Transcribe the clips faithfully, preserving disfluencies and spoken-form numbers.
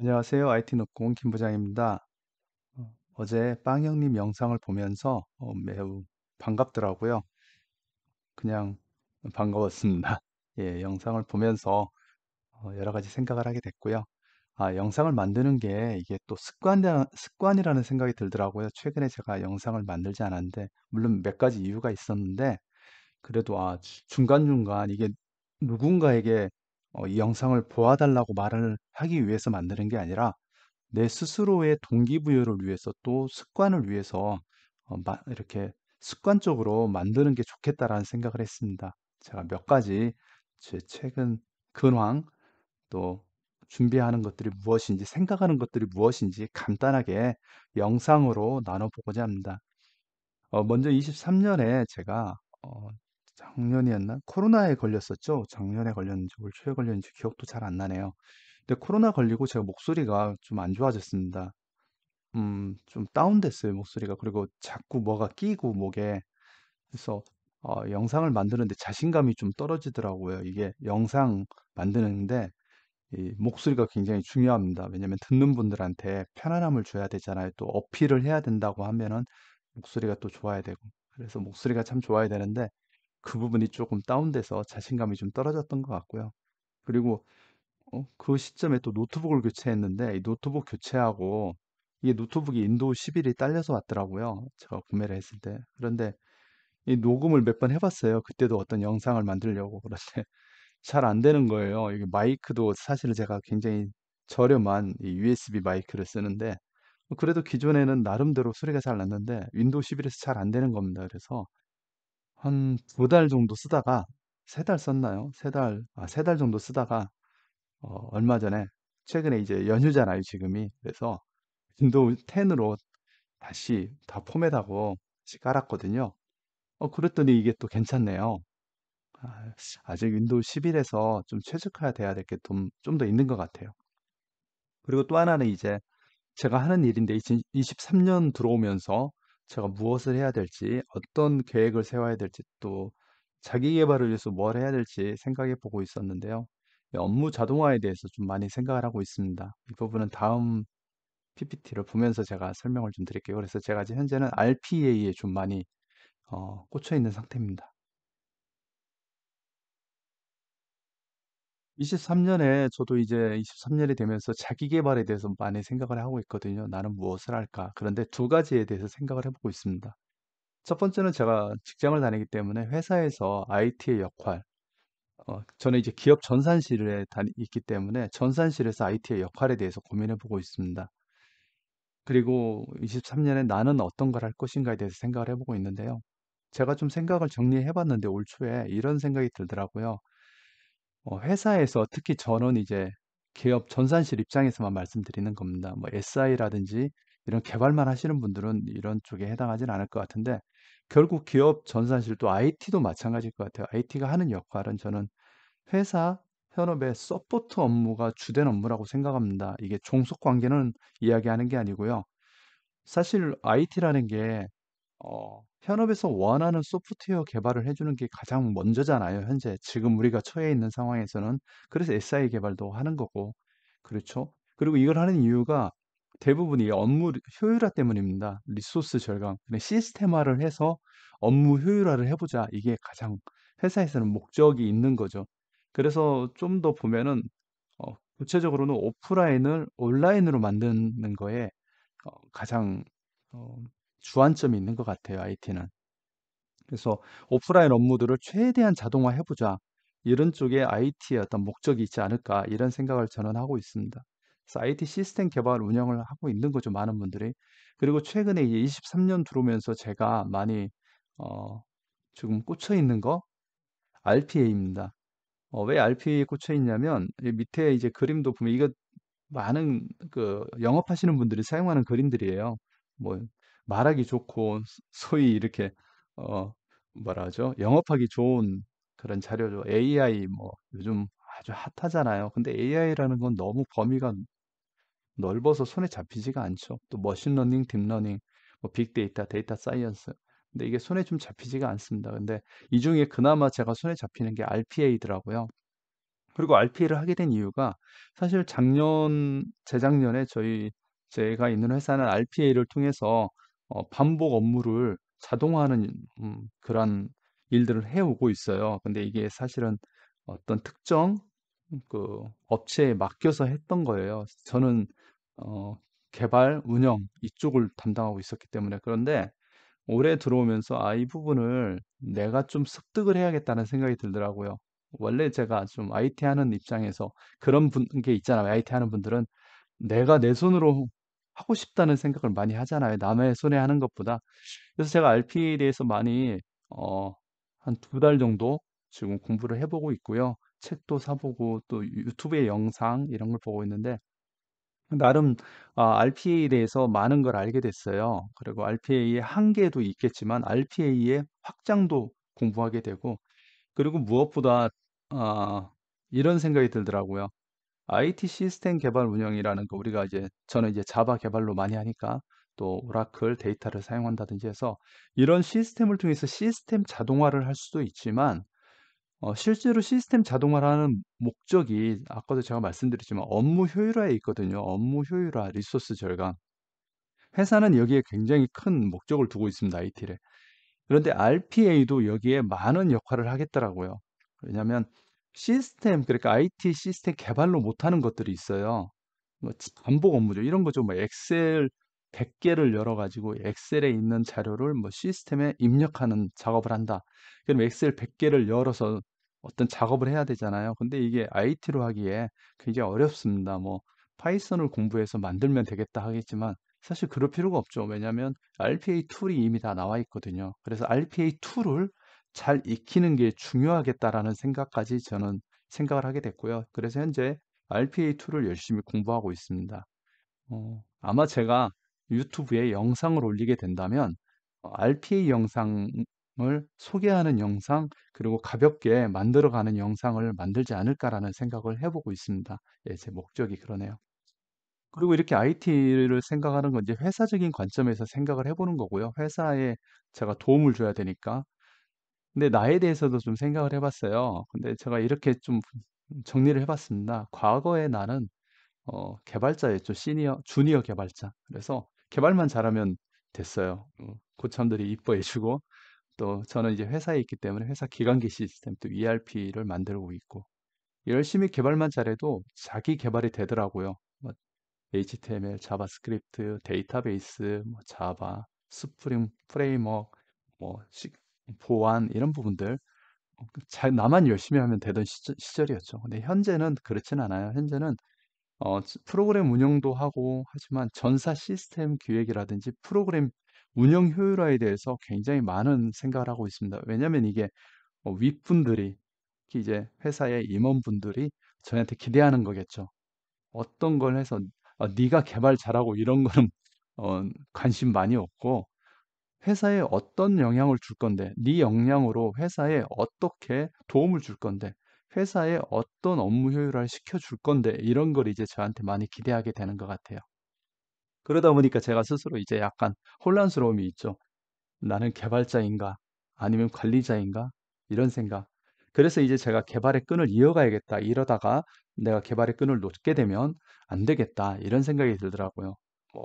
안녕하세요. 아이티 녹공 김 부장입니다. 어, 어제 빵 형님 영상을 보면서 어, 매우 반갑더라고요. 그냥 반가웠습니다. 예, 영상을 보면서 어, 여러 가지 생각을 하게 됐고요. 아, 영상을 만드는 게 이게 또 습관, 습관이라는 생각이 들더라고요. 최근에 제가 영상을 만들지 않았는데, 물론 몇 가지 이유가 있었는데, 그래도 아, 주- 중간중간 이게 누군가에게 어, 이 영상을 보아달라고 말을 하기 위해서 만드는 게 아니라 내 스스로의 동기부여를 위해서 또 습관을 위해서 어 마 이렇게 '습관적으로 만드는 게 좋겠다.'라는 생각을 했습니다. 제가 몇 가지 제 최근 근황 또 준비하는 것들이 무엇인지 생각하는 것들이 무엇인지 간단하게 영상으로 나눠 보고자 합니다. 어 먼저 이십삼 년에 제가 어 작년이었나? 코로나에 걸렸었죠. 작년에 걸렸는지 올 초에 걸렸는지 기억도 잘 안 나네요. 근데 코로나 걸리고 제가 목소리가 좀 안 좋아졌습니다. 음 좀 다운됐어요 목소리가. 그리고 자꾸 뭐가 끼고 목에. 그래서 어 영상을 만드는데 자신감이 좀 떨어지더라고요. 이게 영상 만드는데 이 목소리가 굉장히 중요합니다. 왜냐면 듣는 분들한테 편안함을 줘야 되잖아요. 또 어필을 해야 된다고 하면은 목소리가 또 좋아야 되고. 그래서 목소리가 참 좋아야 되는데 그 부분이 조금 다운돼서 자신감이 좀 떨어졌던 것 같고요. 그리고 어 그 시점에 또 노트북을 교체했는데 이 노트북 교체하고 이게 노트북이 윈도우 십일이 딸려서 왔더라고요, 제가 구매를 했을 때. 그런데 이 녹음을 몇 번 해 봤어요. 그때도 어떤 영상을 만들려고. 그런데 잘 안 되는 거예요. 이게 마이크도 사실은 제가 굉장히 저렴한 이 유에스비 마이크를 쓰는데 어 그래도 기존에는 나름대로 소리가 잘 났는데 윈도우 십일에서 잘 안 되는 겁니다. 그래서 한 두 달 정도 쓰다가 세 달 썼나요? 세 달 아 세 달 정도 쓰다가 어 얼마 전에 최근에 이제 연휴잖아요 지금이. 그래서 윈도우 텐으로 다시 다 포맷하고 다시 깔았거든요. 어 그랬더니 이게 또 괜찮네요. 아 아직 윈도우 십일에서 좀 최적화돼야 될 게 좀 좀 더 있는 것 같아요. 그리고 또 하나는 이제 제가 하는 일인데 이천이십삼 년 들어오면서 제가 무엇을 해야 될지 어떤 계획을 세워야 될지 또 자기 계발을 위해서 뭘 해야 될지 생각해 보고 있었는데요. 이 업무 자동화에 대해서 좀 많이 생각을 하고 있습니다. 이 부분은 다음 피피티를 보면서 제가 설명을 좀 드릴게요. 그래서 제가 지금 현재는 알피에이에 좀 많이 어 꽂혀 있는 상태입니다. 이십삼 년에 저도 이제 이십삼 년이 되면서 자기 계발에 대해서 많이 생각을 하고 있거든요. '나는 무엇을 할까?' 그런데 두 가지에 대해서 생각을 해 보고 있습니다. 첫 번째는 제가 직장을 다니기 때문에 회사에서 아이티의 역할 어 저는 이제 기업 전산실에 다니 있기 때문에 전산실에서 아이티의 역할에 대해서 고민해 보고 있습니다. 그리고 이십삼 년에 '나는 어떤 걸 할 것인가.'에 대해서 생각을 해 보고 있는데요. 제가 좀 생각을 정리해 봤는데 올 초에 이런 생각이 들더라고요. 어 회사에서 특히 저는 이제 기업 전산실 입장에서만 말씀드리는 겁니다. 뭐 에스아이라든지 이런 개발만 하시는 분들은 이런 쪽에 해당하지는 않을 것 같은데 결국 기업 전산실도 아이티도 마찬가지일 것 같아요. 아이티가 하는 역할은 저는 회사 현업의 서포트 업무가 주된 업무라고 생각합니다. 이게 종속 관계는 이야기하는 게 아니고요. 사실 아이티라는 게 어 현업에서 원하는 소프트웨어 개발을 해 주는 게 가장 먼저잖아요, 현재. 지금 우리가 처해 있는 상황에서는. 그래서 에스아이 개발도 하는 거고. 그렇죠? 그리고 이걸 하는 이유가 대부분이 업무 효율화 때문입니다. 리소스 절감. 그냥 시스템화를 해서 '업무 효율화를 해 보자.' 이게 가장 회사에서는 목적이 있는 거죠. 그래서 좀 더 보면은 어 구체적으로는 오프라인을 온라인으로 만드는 거에 어 가장 어 주안점이 있는 것 같아요 아이티는. 그래서 '오프라인 업무들을 최대한 자동화해 보자.' 이런 쪽에 '아이티의 어떤 목적이 있지 않을까.' 이런 생각을 저는 하고 있습니다. 그래서 아이티 시스템 개발 운영을 하고 있는 거죠 많은 분들이. 그리고 최근에 이제 이십삼 년 들어오면서 제가 많이 어 지금 꽂혀 있는 거 알피에이입니다. 어 왜 알피에이에 꽂혀 있냐면 이 밑에 이제 그림도 보면 이거 많은 그 영업하시는 분들이 사용하는 그림들이에요. 뭐 말하기 좋고 소 소위 이렇게 어 뭐라 하죠? 영업하기 좋은 그런 자료죠. 에이아이 뭐 요즘 아주 핫하잖아요. 근데 에이아이라는 건 너무 범위가 넓어서 손에 잡히지가 않죠. 또 머신러닝, 딥러닝, 뭐 빅데이터, 데이터 사이언스. 근데 이게 손에 좀 잡히지가 않습니다. 근데 이 중에 그나마 제가 손에 잡히는 게 알피에이더라고요. 그리고 알피에이를 하게 된 이유가 사실 작년 재작년에 저희 제가 있는 회사는 알피에이를 통해서 어 반복 업무를 자동화하는 음 그런 일들을 해 오고 있어요. 근데 이게 사실은 어떤 특정 그 업체에 맡겨서 했던 거예요. 저는 어 개발, 운영 이쪽을 담당하고 있었기 때문에. 그런데 올해 들어오면서 '아 이 부분을 내가 좀 습득을 해야겠다.'는 생각이 들더라고요. 원래 제가 좀 아이티 하는 입장에서 그런 분 게 있잖아요. 아이티 하는 분들은 '내가 내 손으로 하고 싶다.'는 생각을 많이 하잖아요, 남의 손에 하는 것보다. 그래서 제가 알피에이에 대해서 많이 어 한 두 달 정도 지금 공부를 해 보고 있고요. 책도 사 보고 또 유튜브의 영상 이런 걸 보고 있는데 나름 아 알피에이에 대해서 많은 걸 알게 됐어요. 그리고 알피에이의 한계도 있겠지만 알피에이의 확장도 공부하게 되고 그리고 무엇보다 아 이런 생각이 들더라고요. 아이티 시스템 개발 운영이라는 거 우리가 이제 저는 이제 자바 개발로 많이 하니까 또 오라클 데이터를 사용한다든지 해서 이런 시스템을 통해서 시스템 자동화를 할 수도 있지만 어 실제로 시스템 자동화를 하는 목적이 아까도 제가 말씀드렸지만 업무 효율화에 있거든요. 업무 효율화, 리소스 절감. 회사는 여기에 굉장히 큰 목적을 두고 있습니다, 아이티를. 그런데 알피에이도 여기에 많은 역할을 하겠더라고요. 왜냐하면 시스템 그러니까 아이티 시스템 개발로 못하는 것들이 있어요. 뭐 지 반복 업무죠. 이런 거죠. 뭐 엑셀 백 개를 열어 가지고 엑셀에 있는 자료를 뭐 시스템에 입력하는 작업을 한다. 그럼 엑셀 백 개를 열어서 어떤 작업을 해야 되잖아요. 근데 이게 아이티로 하기에 굉장히 어렵습니다. 뭐 파이썬을 공부해서 만들면 되겠다 하겠지만 사실 그럴 필요가 없죠. 왜냐하면 알피에이 툴이 이미 다 나와 있거든요. 그래서 '알피에이 툴을 잘 익히는 게 중요하겠다.'라는 생각까지 저는 생각을 하게 됐고요. 그래서 현재 알피에이 툴을 열심히 공부하고 있습니다. 어 아마 제가 유튜브에 영상을 올리게 된다면 어 '알피에이 영상을 소개하는 영상 그리고 가볍게 만들어 가는 영상을 만들지 않을까.'라는 생각을 해 보고 있습니다. 예 제 목적이 그러네요. 그리고 이렇게 아이티를 생각하는 건 이제 회사적인 관점에서 생각을 해 보는 거고요. 회사에 제가 도움을 줘야 되니까. 근데 나에 대해서도 좀 생각을 해 봤어요. 근데 제가 이렇게 좀 정리를 해 봤습니다. 과거에 나는 어 개발자였죠. 시니어 주니어 개발자. 그래서 개발만 잘하면 됐어요. 어 고참들이 이뻐해 주고 또 저는 이제 회사에 있기 때문에 회사 기관기 시스템 또 이알피를 만들고 있고 열심히 개발만 잘해도 자기 개발이 되더라고요. 뭐 에이치티엠엘, 자바스크립트, 데이터베이스, 뭐 자바, 스프링 프레임워크, 뭐 시 보안 이런 부분들 어 그 잘 나만 열심히 하면 되던 시절 시절이었죠. 근데 현재는 그렇진 않아요. 현재는 어 츠 프로그램 운영도 하고 하지만 전사 시스템 기획이라든지 프로그램 운영 효율화에 대해서 굉장히 많은 생각을 하고 있습니다. 왜냐하면 이게 어 윗분들이 특히 이제 회사의 임원분들이 저희한테 기대하는 거겠죠. 어떤 걸 해서 "아 네가 개발 잘하고." 이런 거는 어 관심 많이 없고 "회사에 어떤 영향을 줄 건데 네 역량으로 회사에 어떻게 도움을 줄 건데 회사에 어떤 업무 효율화를 시켜 줄 건데." 이런 걸 이제 저한테 많이 기대하게 되는 것 같아요. 그러다 보니까 제가 스스로 이제 약간 혼란스러움이 있죠. '나는 개발자인가? 아니면 관리자인가?' 이런 생각. 그래서 이제 제가 '개발의 끈을 이어가야겠다.' 이러다가 '내가 개발의 끈을 놓게 되면 안 되겠다.' 이런 생각이 들더라고요. 뭐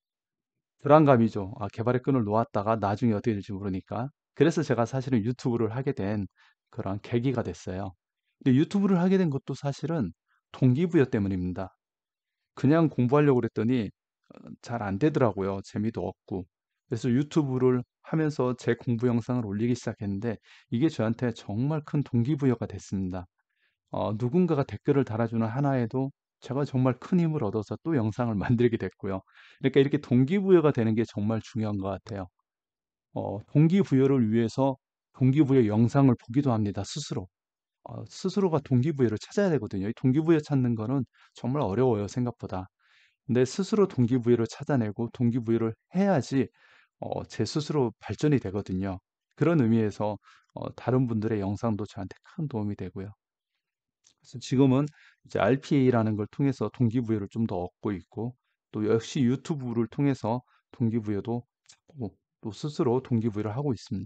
불안감이죠. 아 개발의 끈을 놓았다가 나중에 어떻게 될지 모르니까. 그래서 제가 사실은 유튜브를 하게 된 그런 계기가 됐어요. 근데 유튜브를 하게 된 것도 사실은 동기부여 때문입니다. 그냥 공부하려고 그랬더니 어 잘 안 되더라고요. 재미도 없고. 그래서 유튜브를 하면서 제 공부 영상을 올리기 시작했는데 이게 저한테 정말 큰 동기부여가 됐습니다. 어 누군가가 댓글을 달아주는 하나에도 제가 정말 큰 힘을 얻어서 또 영상을 만들게 됐고요. 그러니까 이렇게 동기부여가 되는 게 정말 중요한 것 같아요. 어 동기부여를 위해서 동기부여 영상을 보기도 합니다, 스스로. 어 스스로가 동기부여를 찾아야 되거든요. 이 동기부여 찾는 거는 정말 어려워요, 생각보다. 근데 스스로 동기부여를 찾아내고 동기부여를 해야지 어 제 스스로 발전이 되거든요. 그런 의미에서 어 다른 분들의 영상도 저한테 큰 도움이 되고요. 그래서 지금은 이제 알피에이라는 걸 통해서 동기부여를 좀 더 얻고 있고 또 역시 유튜브를 통해서 동기부여도 찾고 또 스스로 동기부여를 하고 있습니다.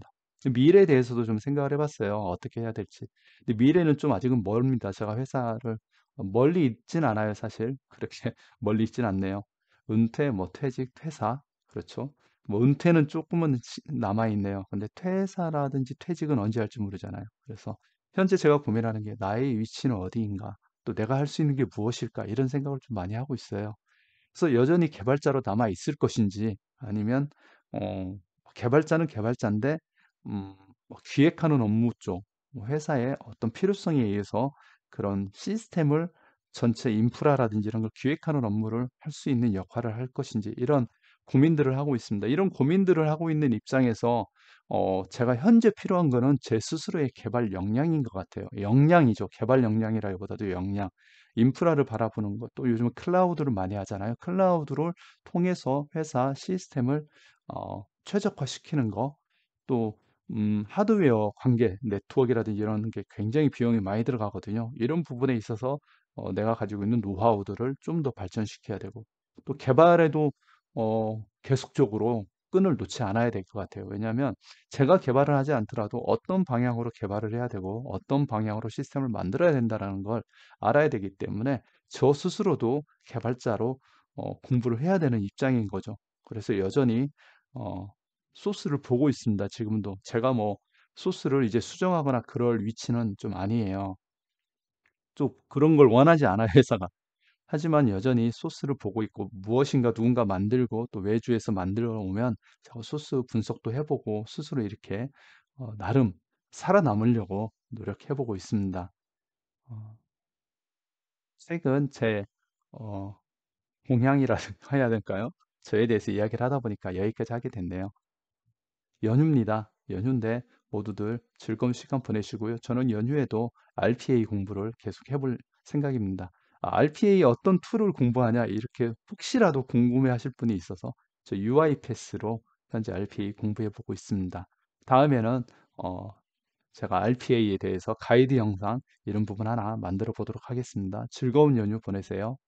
미래에 대해서도 좀 생각을 해 봤어요. 어떻게 해야 될지. 근데 미래는 좀 아직은 멀습니다. 제가 회사를 어 멀리 있진 않아요 사실. 그렇게 멀리 있진 않네요. 은퇴 뭐 퇴직, 퇴사 그렇죠. 뭐 은퇴는 쪼끔은 시 남아 있네요. 근데 퇴사라든지 퇴직은 언제 할지 모르잖아요. 그래서 현재 제가 고민하는 게 '나의 위치는 어디인가? 또 내가 할 수 있는 게 무엇일까?' 이런 생각을 좀 많이 하고 있어요. 그래서 여전히 개발자로 남아 있을 것인지 아니면 어 개발자는 개발자인데 음 뭐 기획하는 업무 쪽 뭐 회사의 어떤 필요성에 의해서 그런 시스템을 전체 인프라라든지 이런 걸 기획하는 업무를 할 수 있는 역할을 할 것인지 이런 고민들을 하고 있습니다. 이런 고민들을 하고 있는 입장에서 어 제가 현재 필요한 거는 제 스스로의 개발 역량인 것 같아요. 역량이죠. 개발 역량이라기보다도 역량. 인프라를 바라보는 것 또 요즘은 클라우드를 많이 하잖아요. 클라우드를 통해서 회사 시스템을 어 최적화시키는 거 또 음 하드웨어 관계 네트워크라든지 이런 게 굉장히 비용이 많이 들어가거든요. 이런 부분에 있어서 어 내가 가지고 있는 노하우들을 좀 더 발전시켜야 되고 또 개발에도 어 계속적으로 끈을 놓지 않아야 될 것 같아요. 왜냐하면 제가 개발을 하지 않더라도 어떤 방향으로 개발을 해야 되고 어떤 방향으로 시스템을 만들어야 된다라는 걸 알아야 되기 때문에 저 스스로도 개발자로 어 공부를 해야 되는 입장인 거죠. 그래서 여전히 어 소스를 보고 있습니다 지금도. 제가 뭐 소스를 이제 수정하거나 그럴 위치는 좀 아니에요. 좀 그런 걸 원하지 않아요 회사가. 하지만 여전히 소스를 보고 있고 무엇인가 누군가 만들고 또 외주에서 만들어 오면 저 소스 분석도 해 보고 스스로 이렇게 어 나름 살아남으려고 노력해 보고 있습니다. 어 최근 제 어 공향이라 해야 될까요? 저에 대해서 이야기를 하다 보니까 여기까지 하게 됐네요. 연휴입니다. 연휴인데 모두들 즐거운 시간 보내시고요. 저는 연휴에도 알피에이 공부를 계속 해볼 생각입니다. 아 알피에이 어떤 툴을 공부하냐 이렇게 혹시라도 궁금해하실 분이 있어서 저 유아이패스로 현재 알피에이 공부해 보고 있습니다. 다음에는 어 제가 알피에이에 대해서 가이드 영상 이런 부분 하나 만들어 보도록 하겠습니다. 즐거운 연휴 보내세요.